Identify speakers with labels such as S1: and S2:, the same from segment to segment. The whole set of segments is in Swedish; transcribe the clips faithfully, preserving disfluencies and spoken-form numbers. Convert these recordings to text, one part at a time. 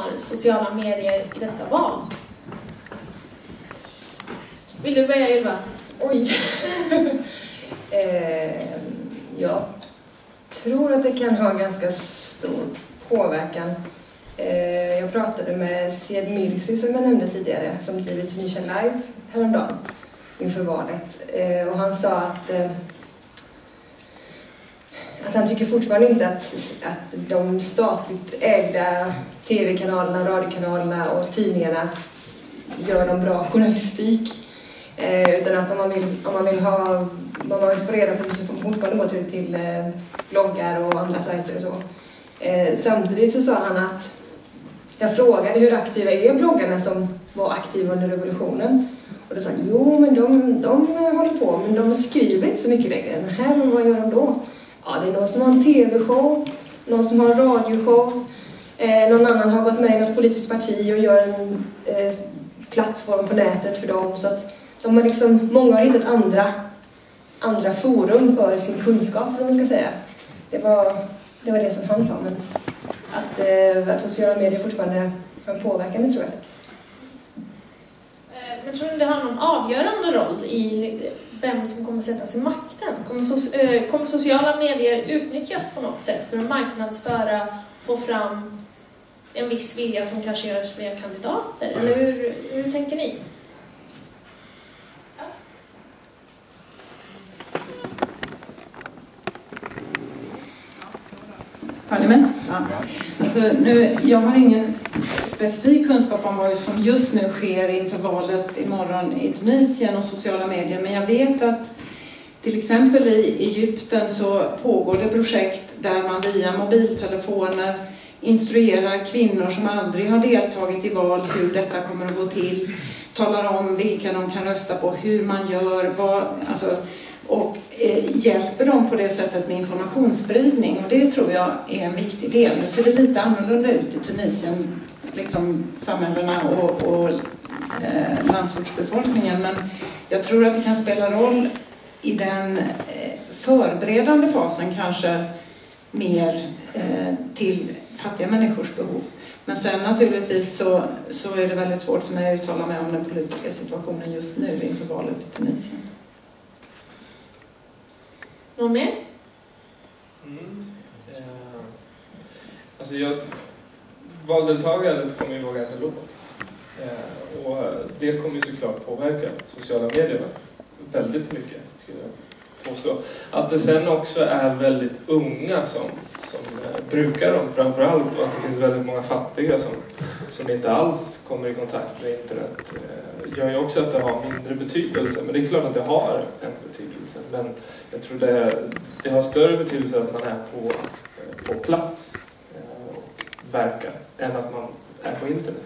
S1: sociala medier i detta val? Vill du börja, Ylva?
S2: Oj. eh, jag tror att det kan ha ganska stor påverkan. Eh, jag pratade med Sied Mirsi som jag nämnde tidigare, som driver Tunisia Live häromdagen inför valet. Eh, och han sa att, eh, att han tycker fortfarande inte att, att de statligt ägda tv-kanalerna, radiokanalerna och tidningarna gör någon bra journalistik. Eh, utan att om man vill, om man vill ha, om man vill få reda på det så får man fortfarande gå till, till eh, bloggar och andra sajter och så. Eh, samtidigt så sa han att jag frågade hur aktiva är bloggarna som var aktiva under revolutionen. Och då sa han, jo men de, de håller på, men de skriver inte så mycket längre. Här, men vad gör de då? Ja, det är någon som har en tv-show, någon som har en radioshow, eh, någon annan har gått med i något politiskt parti och gör en eh, plattform på nätet för dem. Så att de har liksom, många har hittat andra, andra forum för sin kunskap, vad man ska säga. Det var, det var det som han sa, men att, eh, att sociala medier fortfarande har en påverkan, det tror jag säkert.
S1: Men tror ni det har någon avgörande roll i vem som kommer sätta sig i makten? Kommer, so äh, kommer sociala medier utnyttjas på något sätt för att marknadsföra, få fram en viss vilja som kanske görs fler kandidater? Eller hur, hur tänker ni? Ja.
S3: Har ni med? Ja. Alltså, nu, jag har ingen specifik kunskap om vad som just nu sker inför valet imorgon i Tunisien och sociala medier. Men jag vet att till exempel i Egypten så pågår det projekt där man via mobiltelefoner instruerar kvinnor som aldrig har deltagit i val hur detta kommer att gå till. Talar om vilka de kan rösta på, hur man gör, vad, alltså, och eh, hjälper dem på det sättet med informationsspridning. Och det tror jag är en viktig del. Nu ser det lite annorlunda ut i Tunisien, liksom samhällena och, och eh, landsortsbefolkningen. Men jag tror att det kan spela roll i den eh, förberedande fasen kanske mer eh, till fattiga människors behov. Men sen naturligtvis så, så är det väldigt svårt för mig att uttala mig om den politiska situationen just nu inför valet i Tunisien.
S1: Någon mer?
S4: Mm. Eh, alltså jag, valdeltagandet kommer ju vara ganska lågt. Eh, och det kommer ju såklart påverka sociala medierna väldigt mycket, skulle jag påstå. Att det sen också är väldigt unga som, som eh, brukar dem framförallt, och att det finns väldigt många fattiga som, som inte alls kommer i kontakt med internet eh, gör ju också att det har mindre betydelse. Men det är klart att det har en betydelse. Men jag tror det, det har större betydelse att man är på, eh, på plats eh, och verkar än att man är på internet.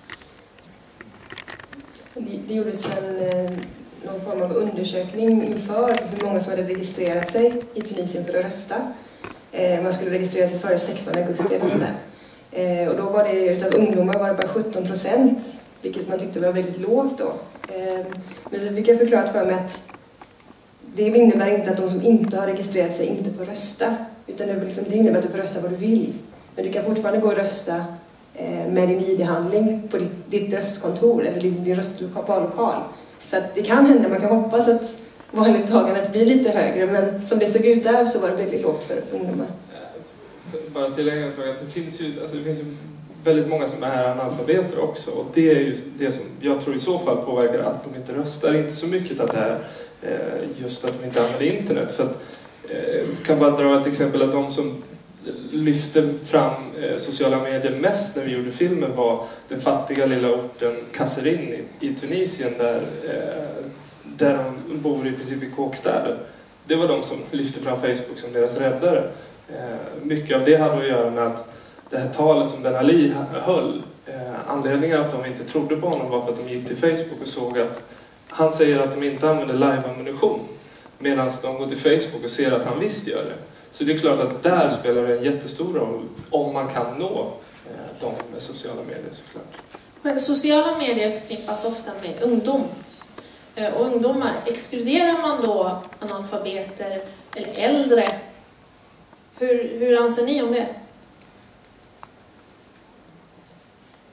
S2: Det, det gjordes en, någon form av undersökning inför hur många som hade registrerat sig i Tunisien för att rösta. Eh, man skulle registrera sig före sextonde augusti eller sådär. Eh, och då var det, utav ungdomar var det bara sjutton procent, vilket man tyckte var väldigt lågt då. Eh, men så fick jag förklarat för mig att det innebär inte att de som inte har registrerat sig inte får rösta. Utan det, liksom, det innebär att du får rösta vad du vill. Men du kan fortfarande gå och rösta eh, med din I D-handling på ditt, ditt röstkontor eller din, din röstlokal. Så att det kan hända, man kan hoppas att valdeltagandet blir lite högre. Men som det såg ut där så var det väldigt lågt för ungdomar.
S4: Bara tillägga så att det finns ju, alltså det finns ju väldigt många som är analfabeter också. Och det är ju det som jag tror i så fall påverkar att de inte röstar. Inte så mycket att det är just att de inte använder internet. För att, jag kan bara dra ett exempel att de som lyfte fram sociala medier mest när vi gjorde filmen var den fattiga lilla orten Kasserine i, i Tunisien där, där de bor i princip i kåkstäder. Det var de som lyfte fram Facebook som deras räddare. Mycket av det hade att göra med att det här talet som Ben Ali höll, anledningen att de inte trodde på honom var för att de gick till Facebook och såg att han säger att de inte använder live-ammunition medan de går till Facebook och ser att han visst gör det. Så det är klart att där spelar det en jättestor roll om man kan nå eh, dem med sociala medier såklart.
S1: Men sociala medier förknippas ofta med ungdom. Eh, och ungdomar, exkluderar man då analfabeter eller äldre? Hur, hur anser ni om det?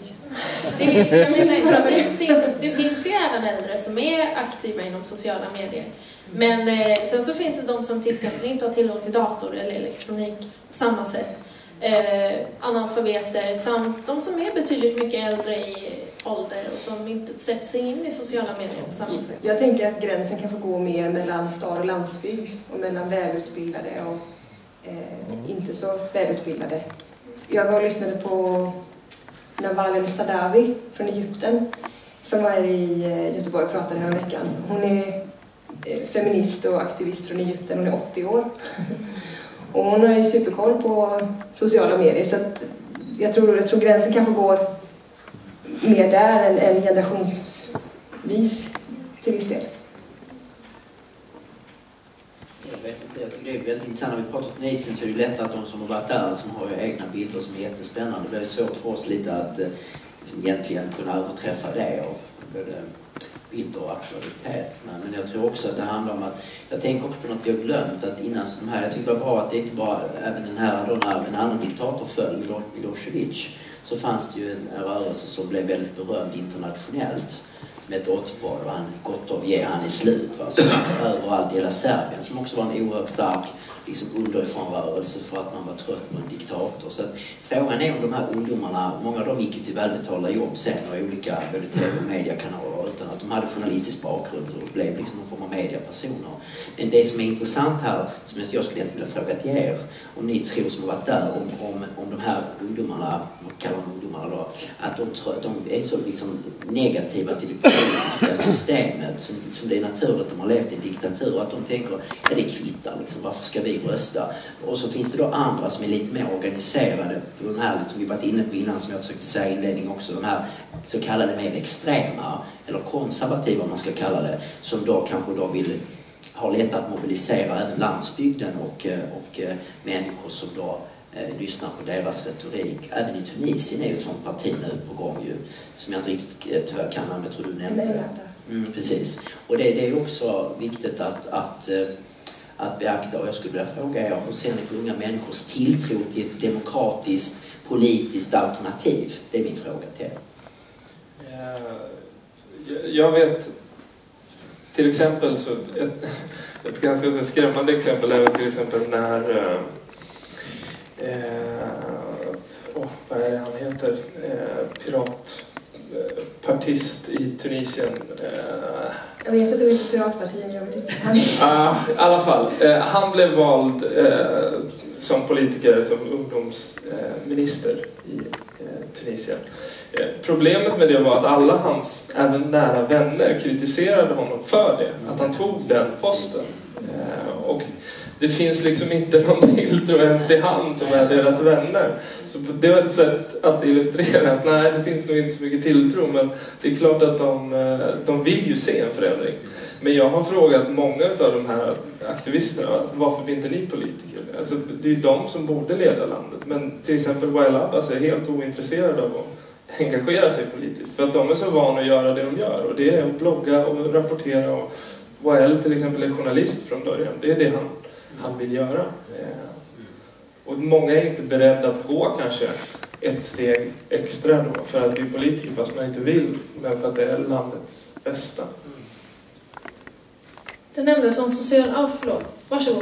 S1: Det, jag menar, att det, fin, det finns ju även äldre som är aktiva inom sociala medier. Men eh, sen så finns det de som till exempel inte har tillgång till dator eller elektronik på samma sätt. Eh, analfabeter samt de som är betydligt mycket äldre i ålder och som inte sätter sig in i sociala medier på samma sätt.
S2: Jag tänker att gränsen kan få gå mer mellan stad och landsbygd och mellan välutbildade och eh, inte så välutbildade. Jag var och lyssnade på Nawal El-Saadawi från Egypten som var i Göteborg och pratade här om veckan. Hon är feminist och aktivist från Egypten, hon är åttio år. Och hon har ju superkoll på sociala medier så att jag tror, jag tror gränsen kanske går mer där än, än generationsvis till viss del.
S5: Jag vet inte, jag tycker det är väldigt intressant. När vi pratar om Tunisien så är det lätt att de som har varit där som har ju egna bilder som är jättespännande. Det är svårt för oss lite att liksom, egentligen kunna överträffa det av både bilder och aktualitet. Men, men jag tror också att det handlar om att, jag tänker också på något vi har glömt, att innan de här, jag tycker det var bra att det inte bara, även den här, då när en annan diktator föll, Milosevic, så fanns det ju en rörelse som blev väldigt berömd internationellt med ett återval och han Gotov ge han i slut, va? Som fanns överallt i hela Serbien, som också var en oerhört stark liksom underifrånrörelse för att man var trött på en diktator. Så att frågan är om de här ungdomarna, många av dem gick ju till välbetalda jobb sen och olika både tv och mediekanaler utan att de hade journalistisk bakgrund och blev liksom någon form av mediepersoner. Men det som är intressant här, som jag skulle vilja fråga till er, om ni tror som har varit där, om, om, om de här ungdomarna, vad kallar de ungdomarna då, att de, de är så liksom negativa till det politiska systemet som, som det är naturligt att de har levt i en diktatur, att de tänker, ja det kvittar liksom, varför ska vi rösta? Och så finns det då andra som är lite mer organiserade, på de här som vi varit inne på innan, som jag försökte säga i inledning också, de här så kallade mer extrema, eller konservativa om man ska kalla det, som då kanske då vill ha lätt att mobilisera även landsbygden och, och människor som då eh, lyssnar på deras retorik. Även i Tunisien är ju ett sånt parti nu på gång ju, som jag inte riktigt tyvärr kan namnet, tror du nämnde. Mm, precis. Och det, det är också viktigt att, att, att beakta, och jag skulle vilja fråga er, hur ser ni på unga människors tilltro till ett demokratiskt, politiskt alternativ? Det är min fråga till er.
S4: Jag vet till exempel så ett, ett ganska skrämmande exempel är till exempel när eh, oh, vad är det han heter eh, piratpartist i Tunisien eh,
S2: jag vet att det är ett piratparti, men jag vet inte.
S4: uh, i alla fall, eh, han blev vald eh, som politiker, som ungdomsminister eh, i eh, Tunisien. Problemet med det var att alla hans, även nära vänner, kritiserade honom för det. Att han tog den posten. Och det finns liksom inte någon tilltro ens till han som är deras vänner. Så det var ett sätt att illustrera att nej, det finns nog inte så mycket tilltro. Men det är klart att de, de vill ju se en förändring. Men jag har frågat många av de här aktivisterna, varför blir inte ni politiker? Alltså, det är ju de som borde leda landet. Men till exempel Wael Abbas är helt ointresserad av att engagera sig politiskt. För att de är så vana att göra det de gör. Och det är att blogga och rapportera. Och Wael till exempel är journalist från början. Det är det han, han vill göra. Och många är inte beredda att gå kanske ett steg extra då för att bli politiker fast man inte vill. Men för att det är landets bästa.
S1: Det nämndes som social... Ja, oh, förlåt. Varsågod.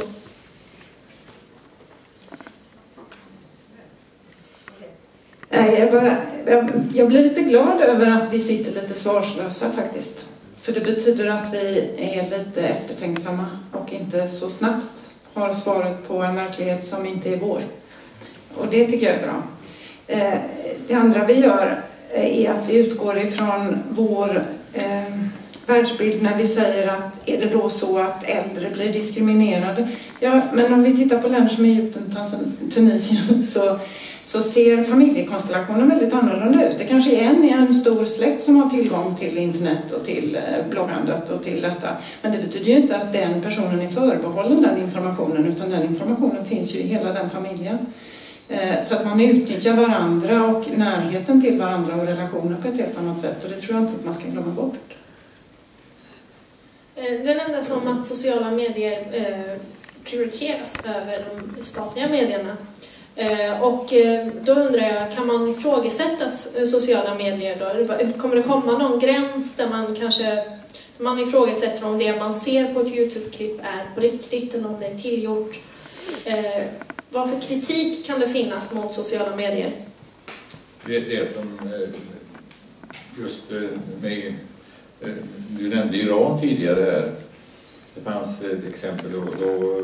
S3: Jag, bara, jag, jag blir lite glad över att vi sitter lite svarslösa faktiskt. För det betyder att vi är lite eftertänksamma och inte så snabbt har svaret på en verklighet som inte är vår. Och det tycker jag är bra. Det andra vi gör är att vi utgår ifrån vår eh, världsbild när vi säger att är det då så att äldre blir diskriminerade? Ja, men om vi tittar på länder som Egypten, Tunisien så, så ser familjekonstellationen väldigt annorlunda ut. Det kanske är en i en stor släkt som har tillgång till internet och till bloggandet och till detta. Men det betyder ju inte att den personen är förbehållen den informationen, utan den informationen finns ju i hela den familjen. Så att man utnyttjar varandra och närheten till varandra och relationer på ett helt annat sätt. Och det tror jag inte att man ska glömma bort.
S1: Det nämndes om att sociala medier eh, prioriteras över de statliga medierna. Och då undrar jag, kan man ifrågasätta sociala medier då? Kommer det komma någon gräns där man kanske man ifrågasätter om det man ser på ett YouTube-klipp är på riktigt eller om det är tillgjort? Vad för kritik kan det finnas mot sociala medier?
S6: Det är det som just med, du nämnde Iran tidigare här. Det fanns ett exempel då, då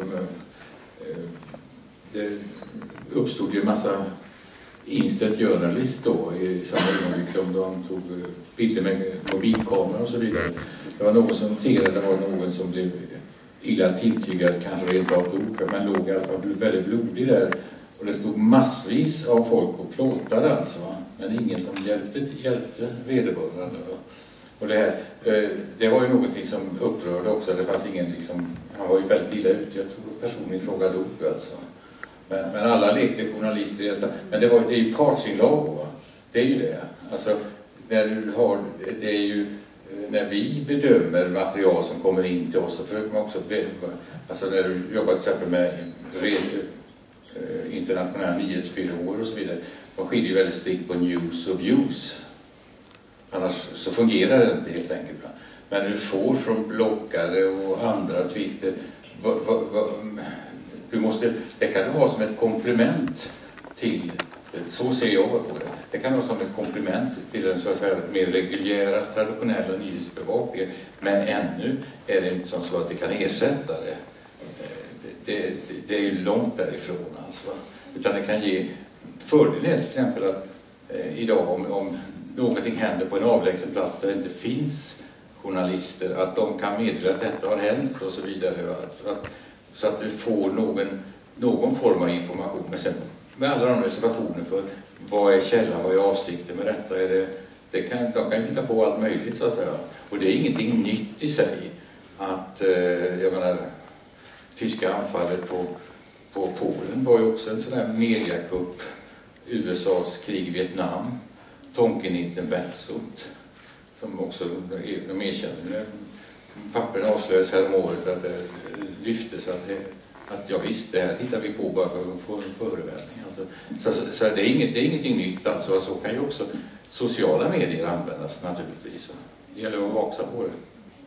S6: det uppstod ju en massa instant journalist då i samma ögonblick om de tog bilder med mobilkamera och så vidare. Det var någon som noterade, det var någon som blev illa tilltygad, kanske rent av dog, men låg i alla fall väldigt blodig där. Och det stod massvis av folk och plåtade alltså, men ingen som hjälpte, hjälpte vederbörande. Och det här, det var ju någonting som upprörde också, det fanns ingen liksom, han var ju väldigt illa ute, jag tror personen i fråga dog alltså. Men, men alla lekte journalister i detta. Men det, var, det är ju partsinlagor, va? Det är ju det. Alltså, när du har, det är ju, när vi bedömer material som kommer in till oss så försöker man också, alltså när du jobbar till exempel med internationella nyhetsbyråer och så vidare, de skiljer ju väldigt strikt på news och views. Annars så fungerar det inte helt enkelt. Va? Men du får från bloggare och andra Twitter, va, va, va, du måste, det kan du ha som ett komplement till, så ser jag på det, det kan du ha som ett komplement till den så att säga mer reguljära, traditionella nyhetsbevakningen, men ännu är det inte som så att det kan ersätta det. Det, det, det är ju långt därifrån alltså. Utan det kan ge fördel till exempel att eh, idag om, om någonting händer på en avlägsen plats där det inte finns journalister, att de kan meddela att detta har hänt och så vidare. Att, att, så att du får någon, någon form av information. Men sen med alla de reservationer för vad är källan, vad är avsikten med detta, är det, det kan, de kan hitta på allt möjligt så att säga. Och det är ingenting nytt i sig att, eh, jag menar, tyska anfallet på, på Polen var ju också en sån där mediakupp. U S A:s krig i Vietnam, Tonkinitten Betsot, som också de erkände. Pappren avslöjades här om året att det lyftes att, det, att ja visst, det här hittar vi på bara för att få en förevändning. Alltså, så så, så det, är inget, det är ingenting nytt alltså. Så kan ju också sociala medier användas naturligtvis. Det gäller att vara vaksam på det.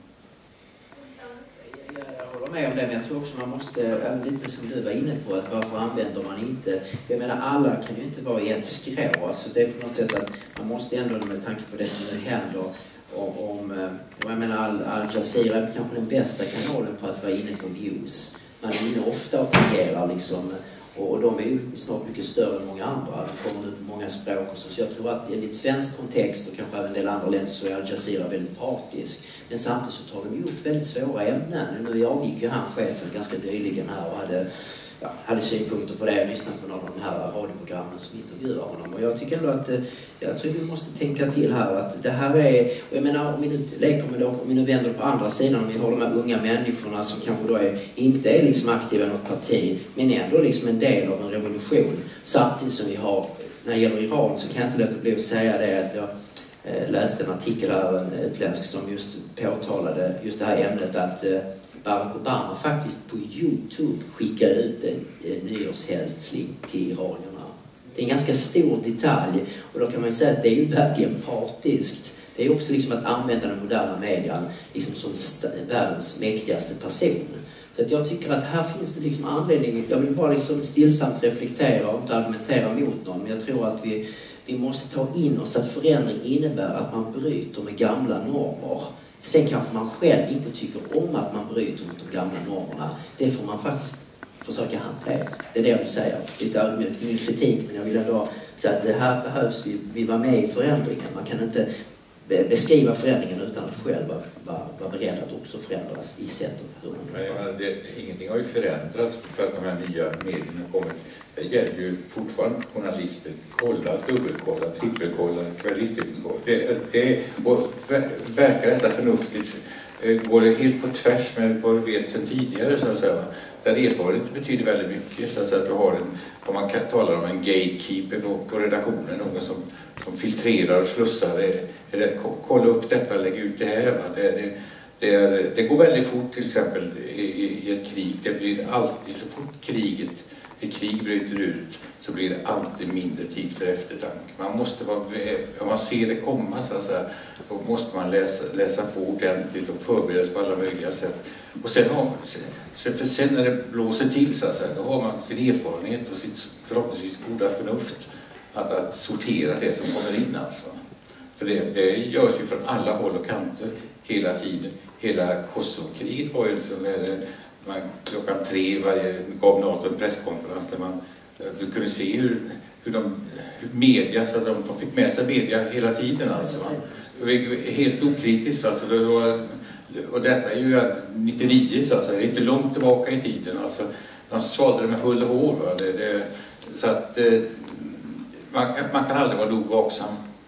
S5: Jag håller med om det, men jag tror också man måste, lite som du var inne på, att varför använder man inte, för jag menar alla kan ju inte vara i ett skrå, alltså det är på något sätt att man måste ändå med tanke på det som nu händer om, om jag menar Al, Al Jazeera är kanske den bästa kanalen på att vara inne på views, man är inne ofta och tangerar liksom, och, och de är ju snart mycket större än många andra, de kommer nu på många språk och så, så jag tror att i en lite svensk kontext och kanske även en del andra länder så är Al Jazeera väldigt partisk. Men samtidigt så tar de ju upp väldigt svåra ämnen. Nu avgick ju han, chefen, ganska nyligen här och hade, ja, hade synpunkter på det. Jag lyssnade på några av de här radioprogrammen som intervjuar honom. Och jag tycker ändå att, jag tror vi måste tänka till här att det här är, och jag menar om vi nu leker med det, om vi nu vänder på andra sidan, om vi har de här unga människorna som kanske då är, inte är liksom aktiva i något parti, men ändå liksom en del av en revolution. Samtidigt som vi har, när det gäller Iran så kan jag inte låta bli att säga det att jag Jag läste en artikel här, en utländsk, som just påtalade just det här ämnet att Barack Obama faktiskt på YouTube skickade ut en, en nyårshälsning till iranierna. Det är en ganska stor detalj och då kan man ju säga att det är ju verkligen partiskt. Det är också liksom att använda den moderna median liksom som världens mäktigaste person. Så att jag tycker att här finns det liksom anledning, jag vill bara liksom stillsamt reflektera och inte argumentera mot någon, men jag tror att vi Vi måste ta in oss att förändring innebär att man bryter med gamla normer. Sen kanske man själv inte tycker om att man bryter mot de gamla normerna. Det får man faktiskt försöka hantera. Det är det jag vill säga. Lite argument, ingen kritik, men jag vill ändå säga att det här behövs vi, vi vara med i förändringen. Man kan inte beskriva förändringen utan att själv vara, vara, vara beredd att också förändras i sättet.
S6: Men det, ingenting har ju förändrats för att de här nya medierna kommer. Det gäller ju fortfarande journalister. Kolla, dubbelkolla, trippelkolla, kvalitetskolla. Det, det, och verkar detta förnuftigt? Går det helt på tvärs med vad du vet sedan tidigare så att säga? Där erfarenhet betyder väldigt mycket. Så att, säga, att du har en, om man talar om en gatekeeper på, på redaktionen, någon som, som filtrerar och slussar. Det, det, kolla upp detta, lägg ut det här. Va? Det, det, det, är, det går väldigt fort till exempel i, i ett krig. Det blir alltid så fort kriget ett krig bryter ut så blir det alltid mindre tid för eftertanke. Man måste vara, om man ser det komma så att säga, då måste man läsa, läsa på ordentligt och förbereda sig på alla möjliga sätt. Och sen, för sen när det blåser till så att säga, då har man sin erfarenhet och sitt förhoppningsvis goda förnuft att, att sortera det som kommer in alltså. För det, det görs ju från alla håll och kanter hela tiden. Hela Kosovo-kriget var ju så när man klockan tre varje gav NATO en presskonferens där man du kunde se hur, hur de hur media, så att de, de fick med sig media hela tiden alltså. Det var helt okritiskt alltså. Det var, och detta är ju nittionio så att säga, det är inte långt tillbaka i tiden alltså. De svalde det med hull och hår. Va? Det, det, så att eh, man, kan, man kan aldrig vara nog vaksam.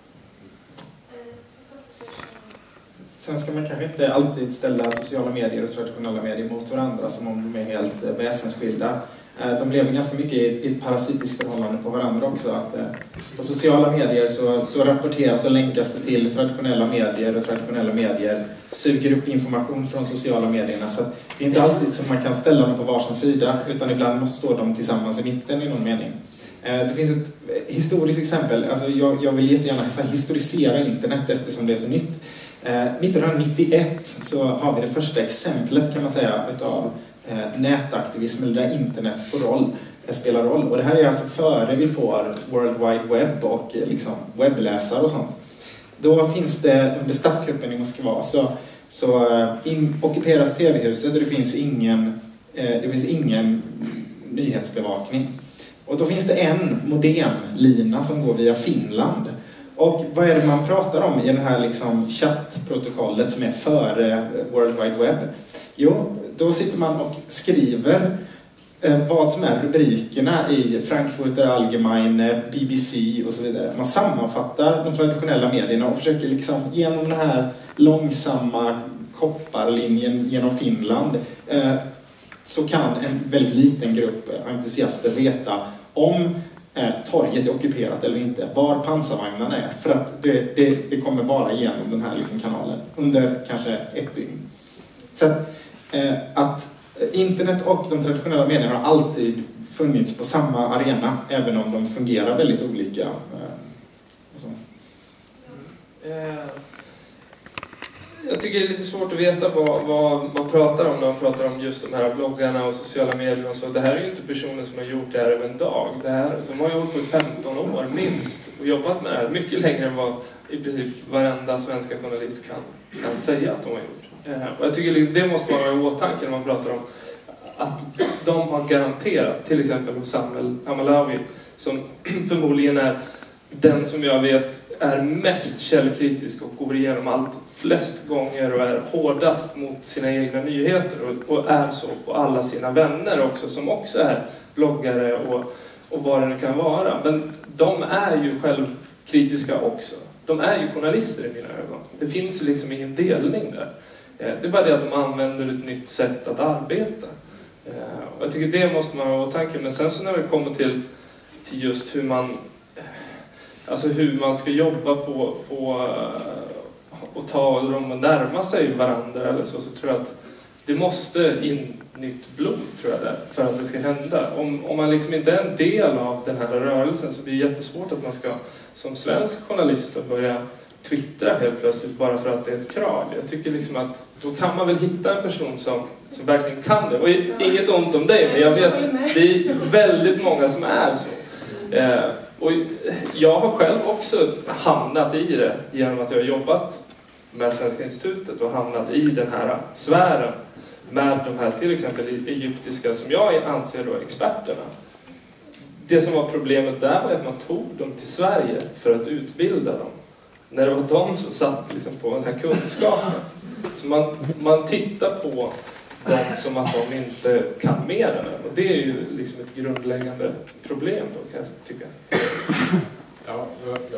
S7: Sen ska man kanske inte alltid ställa sociala medier och traditionella medier mot varandra som om de är helt väsensskilda. De lever ganska mycket i ett parasitiskt förhållande på varandra också. Att på sociala medier så, så rapporteras och länkas det till traditionella medier och traditionella medier suger upp information från sociala medierna. Så att det är inte alltid som man kan ställa dem på varsin sida utan ibland måste stå de tillsammans i mitten i någon mening. Det finns ett historiskt exempel. Alltså jag, jag vill jättegärna historisera internet eftersom det är så nytt. nittonhundranittioett så har vi det första exemplet kan man säga utav nätaktivism eller där internet får roll, spelar roll. Och det här är alltså före vi får World Wide Web och liksom webbläsare och sånt. Då finns det under statskuppen i Moskva så, så in, ockuperas tv-huset och det finns ingen, det finns ingen nyhetsbevakning. Och då finns det en modemlina som går via Finland. Och vad är det man pratar om i det här liksom chattprotokollet som är före World Wide Web? Jo, då sitter man och skriver eh, vad som är rubrikerna i Frankfurter Allgemeine, B B C och så vidare. Man sammanfattar de traditionella medierna och försöker liksom genom den här långsamma kopparlinjen genom Finland eh, så kan en väldigt liten grupp entusiaster veta om eh, torget är ockuperat eller inte, var pansarvagnarna är. För att det, det, det kommer bara igenom den här liksom kanalen under kanske ett dygn. Så att, eh, att internet och de traditionella medierna har alltid funnits på samma arena, även om de fungerar väldigt olika. Eh, och så.
S4: Mm. Jag tycker det är lite svårt att veta vad, vad man pratar om när man pratar om just de här bloggarna och sociala medier och så. Det här är ju inte personer som har gjort det här över en dag. Det här, de har ju hållit på i femton år minst och jobbat med det här mycket längre än vad i princip varenda svenska journalist kan, kan säga att de har gjort. Och jag tycker det måste vara i åtanke när man pratar om att de har garanterat, till exempel hos Samuel Amalawi, som förmodligen är den som jag vet är mest källkritisk och går igenom allt flest gånger och är hårdast mot sina egna nyheter och, och är så på alla sina vänner också som också är bloggare och, och vad det nu kan vara. Men de är ju självkritiska också. De är ju journalister i mina ögon. Det finns liksom ingen delning där. Det är bara det att de använder ett nytt sätt att arbeta. Och jag tycker det måste man ha i åtanke. Men sen så när det kommer till, till just hur man alltså hur man ska jobba på, på och ta dem och närma sig varandra eller så, så tror jag att det måste in nytt blod tror jag där, för att det ska hända. Om, om man liksom inte är en del av den här rörelsen så blir det jättesvårt att man ska som svensk journalist börja twittra helt plötsligt bara för att det är ett krav. Jag tycker liksom att då kan man väl hitta en person som, som verkligen kan det. Och inget ont om dig, men jag vet det är väldigt många som är så. Eh, och jag har själv också hamnat i det genom att jag har jobbat med Svenska institutet och hamnat i den här sfären med de här till exempel egyptiska, som jag anser då experterna. Det som var problemet där var att man tog dem till Sverige för att utbilda dem. När det var de som satt liksom på den här kunskapen. Så man, man tittar på dem som att de inte kan mer än det. Och det är ju liksom ett grundläggande problem då, kan jag tycka.
S6: Ja, jag, jag,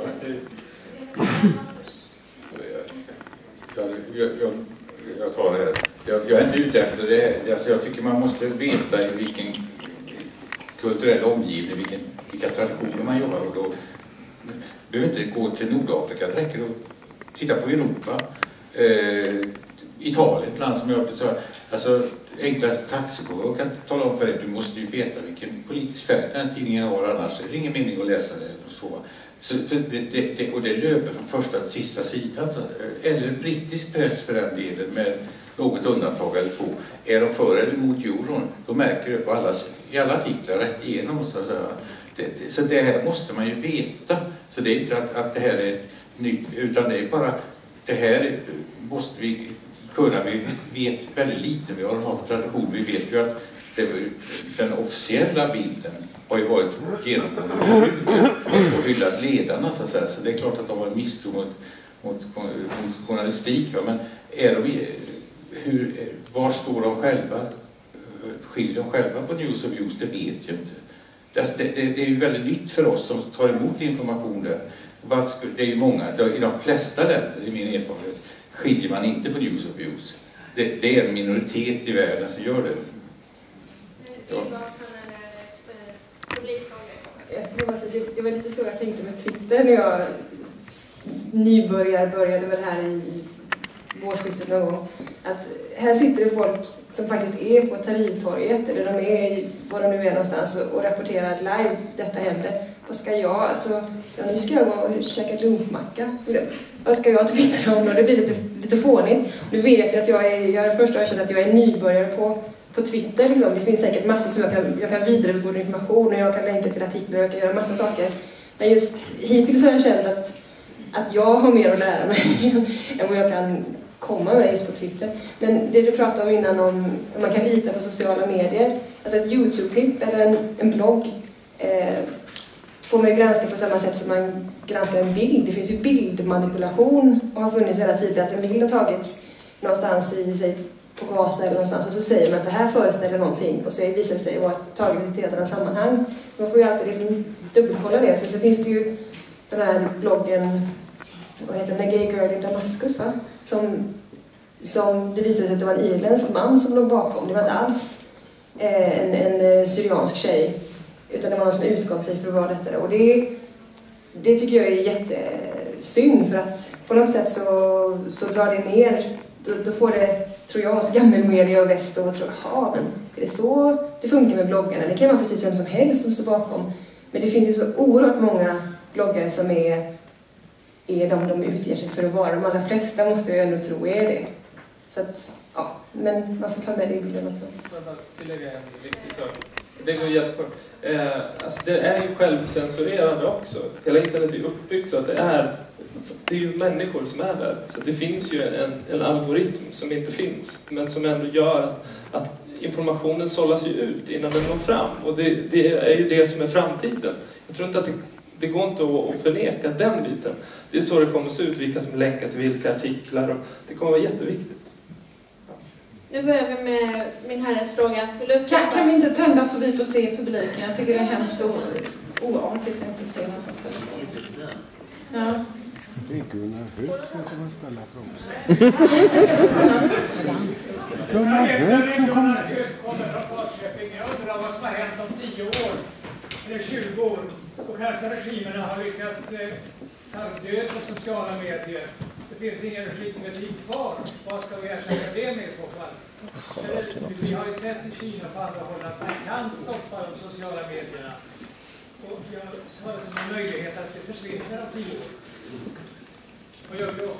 S6: jag, jag, jag, jag tar det här. Jag, jag är inte ute efter det. Alltså jag tycker man måste veta i vilken kulturell omgivning, vilken, vilka traditioner man jobbar. Och då behöver inte gå till Nordafrika, det räcker att titta på Europa. Eh, Italien, ett land som jag besöker. Alltså, enklaste taxichaufför kan tala om för dig, du måste ju veta vilken politisk färg den tidningen har, annars är det ingen mening att läsa det. Och, så. Så, för det, det, det, och det löper från första till sista sidan. Eller brittisk press för den delen, med något undantag eller två. Är de för eller emot euron, då märker du på alla, i alla artiklar rätt igenom. Så, att säga. Det, det, så det här måste man ju veta. Så det är inte att, att det här är nytt, utan det är bara, det här måste vi kunna. Vi vet väldigt lite, vi har en haft tradition. Vi vet ju att det, den officiella bilden har ju varit genomgående och hyllat ledarna, så att säga. Så det är klart att de har en misstro mot, mot, mot journalistik. Va? Men är de, hur, var står de själva? Skiljer de själva på news och views? Det vet jag inte. Det, det, det är ju väldigt nytt för oss som tar emot information där. Det är ju många, i de flesta länder, i min erfarenhet, skiljer man inte på news och views. Det, det är en minoritet i världen som gör det. Ja.
S2: Jag skulle bara säga, det, det var lite så jag tänkte med Twitter när jag nybörjade, började väl här i årsskiftet någon gång. Att här sitter det folk som faktiskt är på Tahrirtorget, eller de är var de nu är någonstans, och, och rapporterar att live, detta händer. Vad ska jag, alltså, ja, nu ska jag gå och käka lunchmacka. Vad ska jag twittra om då? Det blir lite, lite fånigt. Nu vet jag att jag är, jag är första jag känner att jag är nybörjare på på Twitter. Liksom. Det finns säkert massor som jag kan, jag kan vidarebefordra information, och jag kan länka till artiklar och jag kan göra massa saker. Men just hittills har jag känt att, att jag har mer att lära mig än vad jag kan komma med just på Twitter. Men det du pratade om innan om, om man kan lita på sociala medier. Alltså ett YouTube-klipp eller en, en blogg eh, får man ju granska på samma sätt som man granskar en bild. Det finns ju bildmanipulation och har funnits hela tiden, att en bild har tagits någonstans i sig på Gaza eller någonstans, och så säger man att det här föreställer någonting, och så visar det sig vara taget i ett helt annat sammanhang. Så man får ju alltid liksom dubbelkolla det. Så, så finns det ju den här bloggen, vad heter den, The Gay Girl in Damascus, va? Som, som det visade sig att det var en irländsk man som låg bakom. Det var inte alls eh, en, en syriansk tjej, utan det var någon som utgav sig för att vara detta. Och det, det tycker jag är jättesynd, för att på något sätt så, så drar det ner. Då, då får det, tror jag, så gammelmedia och väst och tror, ja, men är det så det funkar med bloggarna? Det kan vara precis vem som helst som står bakom. Men det finns ju så oerhört många bloggare som är, är de de utger sig för att vara. De allra flesta måste jag ändå tro är det. Så att, ja, men man får ta med det i bilden också.
S4: Får jag bara tillägga en viktig sak? Det går jättebra. Eh, alltså det är ju självcensurerande också. Hela internet är uppbyggt så att det är det är ju människor som är där. Så det finns ju en, en algoritm som inte finns, men som ändå gör att, att informationen sållas ju ut innan den når fram. Och det, det är ju det som är framtiden. Jag tror inte att det, det går inte att, att förneka den biten. Det är så det kommer se ut, vilka som länkar till vilka artiklar. Och det kommer vara jätteviktigt. Ja.
S1: Nu börjar vi med min herres fråga.
S3: Kan, kan vi inte tända så vi får se publiken? Jag tycker det är hemskt oartigt att inte se någon som ställer frågor. Ja.
S8: Det är Gunnar Höök som kommer att ställa frågor. Gunnar Höök som kommer att ställa frågor.
S9: Jag undrar vad som har hänt om tio år, eller tjugo år. Och kanske regimerna har lyckats ta död på sociala medier. Det finns ingen regimkritik kvar. Vad ska vi ersätta det med i så fall? Vi har ju sett i Kina på andra håll att man kan stoppa de sociala medierna. Och jag har det som en möjlighet att det försvinner om tio år. Vad gör vi då?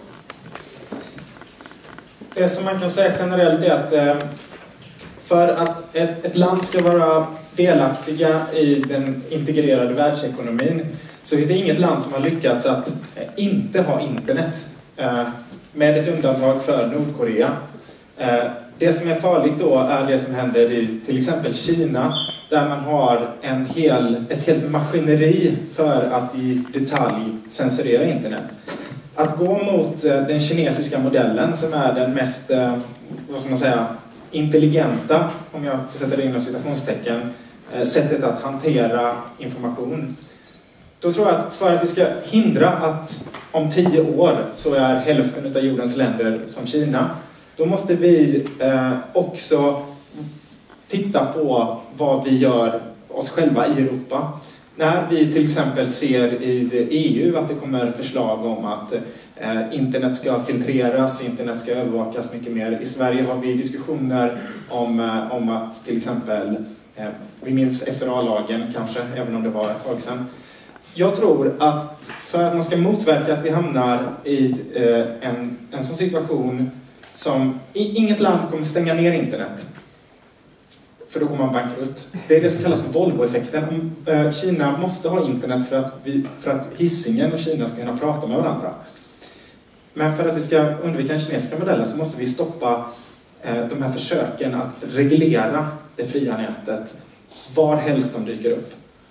S7: Det som man kan säga generellt är att för att ett, ett land ska vara delaktiga i den integrerade världsekonomin så finns det inget land som har lyckats att inte ha internet. Med ett undantag för Nordkorea. Det som är farligt då är det som händer i till exempel Kina, där man har en hel, ett helt maskineri för att i detalj censurera internet. Att gå mot den kinesiska modellen som är den mest, vad ska man säga, intelligenta, om jag får sätta det inom citationstecken, sättet att hantera information. Då tror jag att för att vi ska hindra att om tio år så är hälften av jordens länder som Kina, då måste vi eh, också titta på vad vi gör oss själva i Europa. när vi till exempel ser i E U att det kommer förslag om att eh, internet ska filtreras, internet ska övervakas mycket mer. I Sverige har vi diskussioner om, eh, om att till exempel, eh, vi minns F R A-lagen kanske, även om det var ett tag sedan. Jag tror att för att man ska motverka att vi hamnar i eh, en, en sån situation som i, inget land kommer stänga ner internet. För då går man bankrutt. Det är det som kallas för Volvo-effekten. Om eh, Kina måste ha internet för att, vi, för att Hisingen och Kina ska kunna prata med varandra. Men för att vi ska undvika den kinesiska modellen så måste vi stoppa eh, de här försöken att reglera det fria nätet var helst de dyker upp.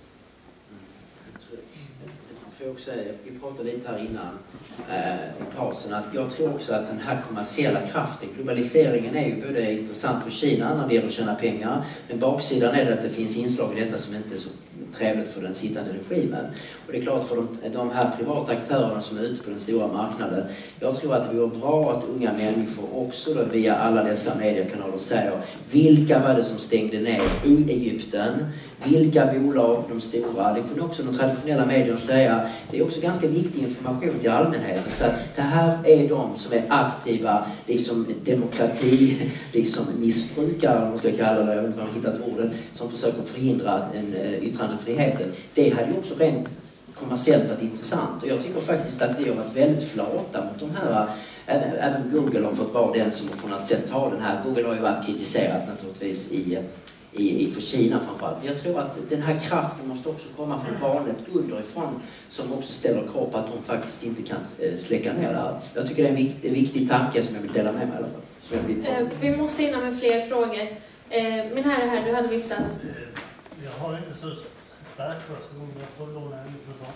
S5: Jag också säga, vi pratade lite här innan eh, i pausen, att jag tror också att den här kommersiella kraften, globaliseringen är ju både intressant för Kina när det gäller att tjäna pengar, men baksidan är det att det finns inslag i detta som inte är så trevligt för den sittande regimen. Och det är klart för de, de här privata aktörerna som är ute på den stora marknaden, jag tror att det vore bra att unga människor också då via alla dessa mediekanaler säger vilka var det som stängde ner i Egypten, vilka bolag, de stora, det kunde också de traditionella medierna säga. Det är också ganska viktig information till allmänheten. Så att det här är de som är aktiva, liksom demokrati, liksom missbrukare, om man ska kalla det, jag vet inte vad de hittat orden, som försöker förhindra en yttrandefriheten. Det hade ju också rent kommersiellt varit intressant. Och jag tycker faktiskt att vi har varit väldigt flata mot de här. Även, även Google har fått vara den som på något sätt har den här. Google har ju varit kritiserat naturligtvis i I, i för Kina framförallt. Jag tror att den här kraften måste också komma från vanligt underifrån som också ställer krav på att de faktiskt inte kan eh, släcka ner det här. Jag tycker det är en viktig, en viktig tanke som jag vill dela med mig i alla fall.
S1: Eh, vi måste hinna med fler frågor. Eh, min herre här, du hade viftat.
S10: Jag har inte så stark röst om jag får låna en mikrofon.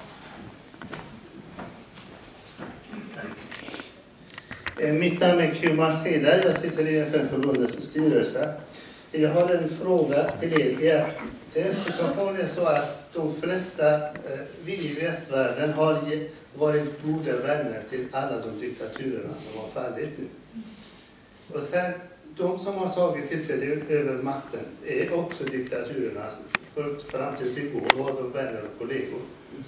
S10: Eh, mitt namn är Kumar Svedar. Jag sitter i F N-förbundets styrelse. Jag har en fråga till er. Den situationen är så att de flesta, eh, vi i västvärlden har varit goda vänner till alla de diktaturerna som har fallit nu. Och sen, de som har tagit tillfälle över makten är också diktaturerna. För, fram tills igår var de vänner och kollegor.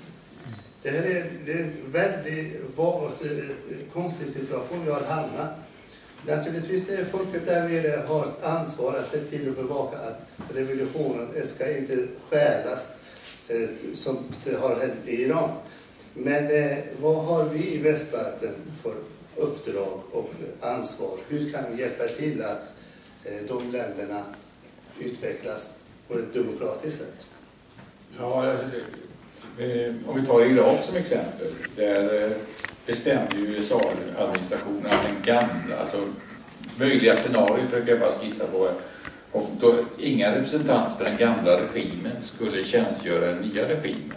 S10: Det här är, det är en väldigt var, konstig situation vi har hamnat. Naturligtvis det är folket där nere har ansvar att se till att bevaka att revolutionen ska inte stjälas eh, som det har hänt i Iran. Men eh, vad har vi i västvärlden för uppdrag och ansvar? Hur kan vi hjälpa till att eh, de länderna utvecklas på ett demokratiskt sätt?
S6: Ja, alltså, det, om vi tar Irak som exempel, där bestämde ju U S A-administrationen att den gamla, alltså möjliga scenarier för att jag bara skissa på, och då inga representanter för den gamla regimen skulle tjänstgöra den nya regimen.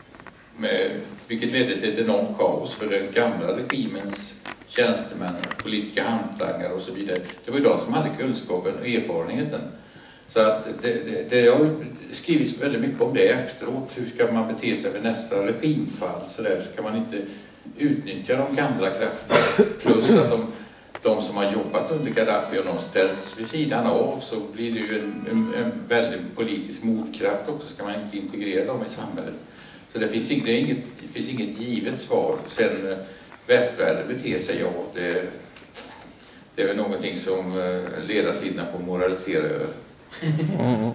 S6: Med, vilket ledde till ett enormt kaos för den gamla regimens tjänstemän, politiska hantlangare och så vidare. Det var ju de som hade kunskapen och erfarenheten. Så att det, det, det har skrivits väldigt mycket om det efteråt. Hur ska man bete sig vid nästa regimfall? Så där ska man inte utnyttja de gamla krafterna. Plus att de, de som har jobbat under Gaddafi och de ställs vid sidan av, så blir det ju en, en, en väldigt politisk motkraft också. Ska man inte integrera dem i samhället. Så det finns, det inget, det finns inget givet svar. Sen västvärlden beter sig, ja, det, det är väl någonting som ledarsidorna får moralisera över.
S3: Mm.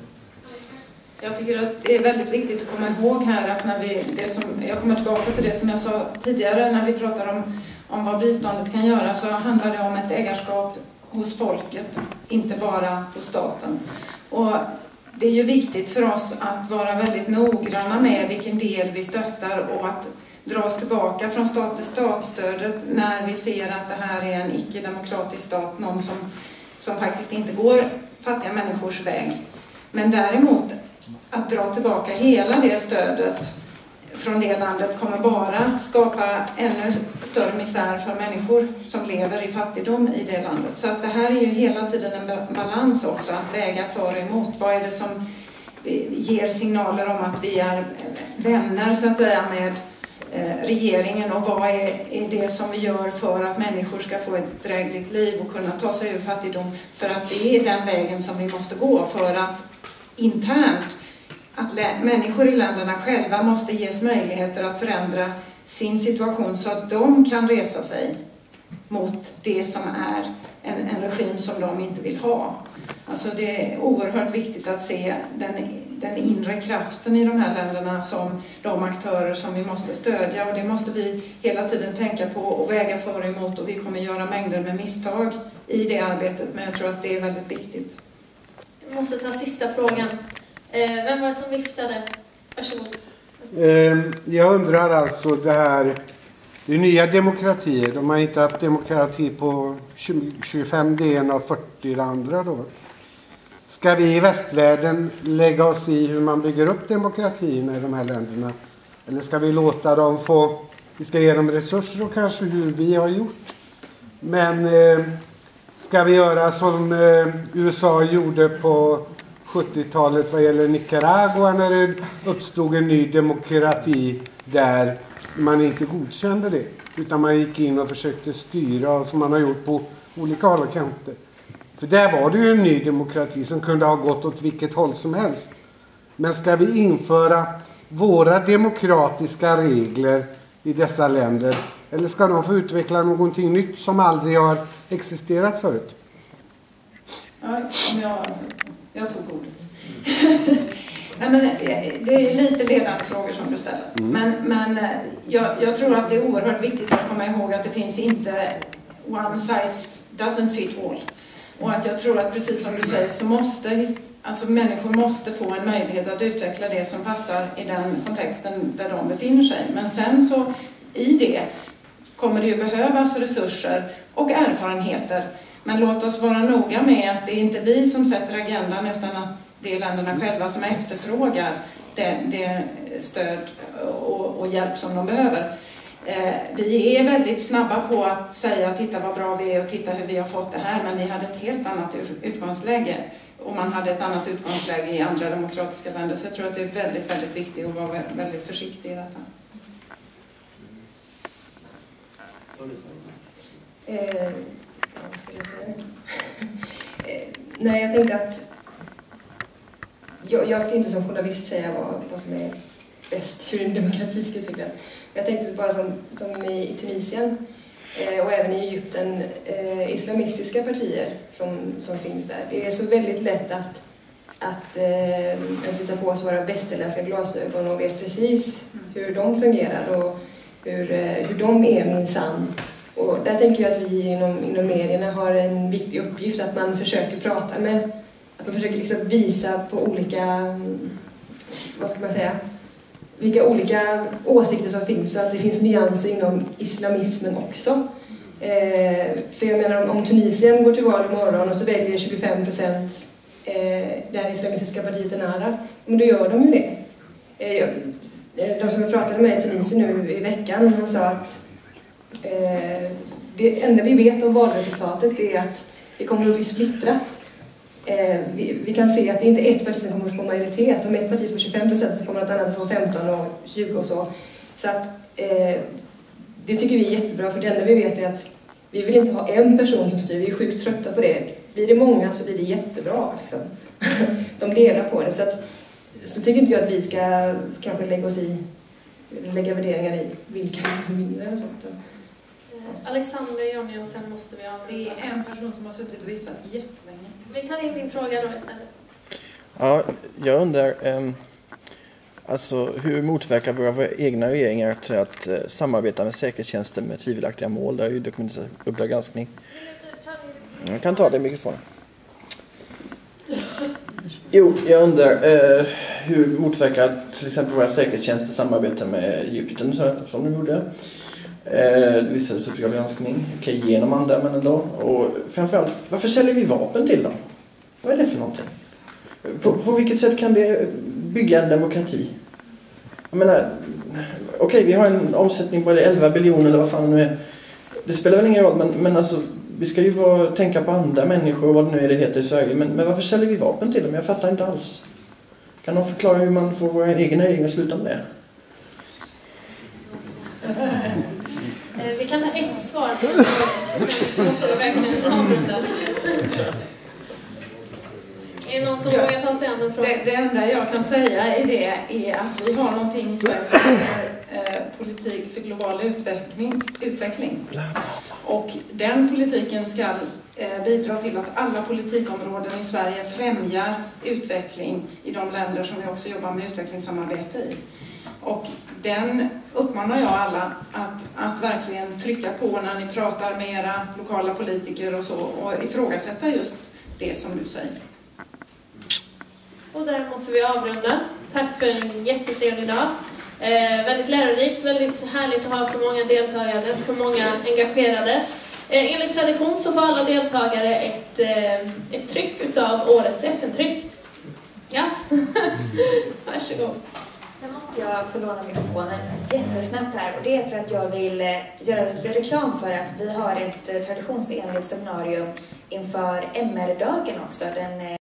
S3: Jag tycker att det är väldigt viktigt att komma ihåg här att när vi, det som, jag kommer tillbaka till det som jag sa tidigare när vi pratar om, om vad biståndet kan göra, så handlar det om ett ägarskap hos folket, inte bara hos staten. Och det är ju viktigt för oss att vara väldigt noggranna med vilken del vi stöttar och att dra oss tillbaka från stat till statsstödet när vi ser att det här är en icke-demokratisk stat, någon som, som faktiskt inte går fattiga människors väg. Men däremot att dra tillbaka hela det stödet från det landet kommer bara att skapa ännu större misär för människor som lever i fattigdom i det landet. Så att det här är ju hela tiden en balans också, att väga för och emot. Vad är det som ger signaler om att vi är vänner så att säga med regeringen, och vad är, är det som vi gör för att människor ska få ett drägligt liv och kunna ta sig ur fattigdom, för att det är den vägen som vi måste gå för att internt att lä- människor i länderna själva måste ges möjligheter att förändra sin situation så att de kan resa sig mot det som är en, en regim som de inte vill ha. Alltså det är oerhört viktigt att se den, den inre kraften i de här länderna som de aktörer som vi måste stödja, och det måste vi hela tiden tänka på och väga för och emot, och vi kommer göra mängder med misstag i det arbetet, men jag tror att det är väldigt viktigt.
S1: Jag måste ta sista frågan. Vem var det som viftade? Varsågod.
S8: Jag undrar alltså det här, det är nya demokratier, de har inte haft demokrati på tjugofem, det ena och fyrtio det andra då. Ska vi i västvärlden lägga oss i hur man bygger upp demokratin i de här länderna? Eller ska vi låta dem få, vi ska ge dem resurser och kanske hur vi har gjort. Men eh, ska vi göra som eh, U S A gjorde på sjuttiotalet vad gäller Nicaragua när det uppstod en ny demokrati där man inte godkände det. Utan man gick in och försökte styra som man har gjort på olika håll och kanter. För där var det ju en ny demokrati som kunde ha gått åt vilket håll som helst. Men ska vi införa våra demokratiska regler i dessa länder? Eller ska de få utveckla någonting nytt som aldrig har existerat förut?
S3: Ja, om jag, jag tog ordet. Nej, men det är lite ledande frågor som du ställer. Mm. Men, men jag, jag tror att det är oerhört viktigt att komma ihåg att det finns inte one size doesn't fit all. Och att jag tror att precis som du säger så måste alltså människor måste få en möjlighet att utveckla det som passar i den kontexten där de befinner sig. Men sen så i det kommer det ju behövas resurser och erfarenheter. Men låt oss vara noga med att det är inte vi som sätter agendan utan att det är länderna själva som efterfrågar det, det stöd och, och hjälp som de behöver. Eh, vi är väldigt snabba på att säga titta vad bra vi är och titta hur vi har fått det här, men vi hade ett helt annat utgångsläge och man hade ett annat utgångsläge i andra demokratiska länder, så jag tror att det är väldigt, väldigt viktigt att vara väldigt försiktig i detta.
S2: Eh, vad skulle jag säga? eh, nej, jag tänkte att jag, jag ska inte som journalist säga vad, vad som är bäst, hur en demokrati ska utvecklas. Jag tänkte bara som, som i Tunisien eh, och även i Egypten, eh, islamistiska partier som, som finns där. Det är så väldigt lätt att, att, eh, att vi tar på oss våra västerländska glasögon och vet precis hur de fungerar och hur, eh, hur de är minsann. Och där tänker jag att vi inom, inom medierna har en viktig uppgift, att man försöker prata med, att man försöker liksom visa på olika, vad ska man säga, vilka olika åsikter som finns, så att det finns nyanser inom islamismen också. Eh, för jag menar, om, om Tunisien går till val imorgon och så väljer tjugofem procent eh, det här islamistiska partiet Ennahda, men då gör de ju det. Eh, de som jag pratade med i Tunisien nu i veckan, han sa att eh, det enda vi vet om valresultatet är att det kommer att bli splittrat. Eh, vi, vi kan se att det inte är ett parti som kommer att få majoritet. Om ett parti får tjugofem procent så kommer ett annat få femton och tjugo och så. Så att eh, det tycker vi är jättebra, för det enda vi vet är att vi vill inte ha en person som styr. Vi är sjukt trötta på det. Blir det många så blir det jättebra. Liksom. De delar på det. Så, att, så tycker inte jag att vi ska kanske lägga oss i, lägga värderingar i vilka som vinner och sånt.
S1: Alexander, Jonny, och sen måste vi
S3: avrunda. Det är en person som har suttit och viftat jättelänge.
S1: Vi tar in din fråga då istället.
S11: Ja, jag undrar, um, alltså hur motverkar våra egna regeringar att, att uh, samarbeta med säkerhetstjänsten med tvivelaktiga mål? Där är ju dokumenterat Uppdrag granskning. Jag kan ta det i mikrofonen. Jo, jag undrar, uh, hur motverkar till exempel våra säkerhetstjänster samarbeta med Egypten så, som de gjorde? Det visade sig Uppdrag granskning. Okej, genom andra men ändå. Och framförallt, varför säljer vi vapen till dem? Vad är det för någonting? På, på vilket sätt kan det bygga en demokrati? Jag menar, okej, vi har en omsättning på elva biljoner eller vad fan det nu är. Det spelar väl ingen roll, men, men alltså, vi ska ju vara, tänka på andra människor och vad det nu är det heter i Sverige. Men, men varför säljer vi vapen till dem? Jag fattar inte alls. Kan de förklara hur man får våra egna egna sluta med det?
S1: Vi kan ta ett svar på det. Vi måste verkligen avrunda. Är det någon som vågar ta sig an den frågan?
S3: Det, det enda jag kan säga i det är att vi har någonting i Sverige som heter eh, politik för global utveckling, utveckling. Och den politiken ska eh, bidra till att alla politikområden i Sverige främjar utveckling i de länder som vi också jobbar med utvecklingssamarbete i. Och den uppmanar jag alla att, att verkligen trycka på när ni pratar med era lokala politiker och så, och ifrågasätta just det som du säger.
S1: Och där måste vi avrunda. Tack för en jättetrevlig dag. Eh, väldigt lärorikt, väldigt härligt att ha så många deltagare, så många engagerade. Eh, enligt tradition så får alla deltagare ett, eh, ett tryck utav årets F N-tryck. Ja, varsågod.
S12: Sen måste jag få låna mikrofonen jättesnabbt här, och det är för att jag vill göra lite reklam för att vi har ett traditionsenligt seminarium inför M R-dagen också. Den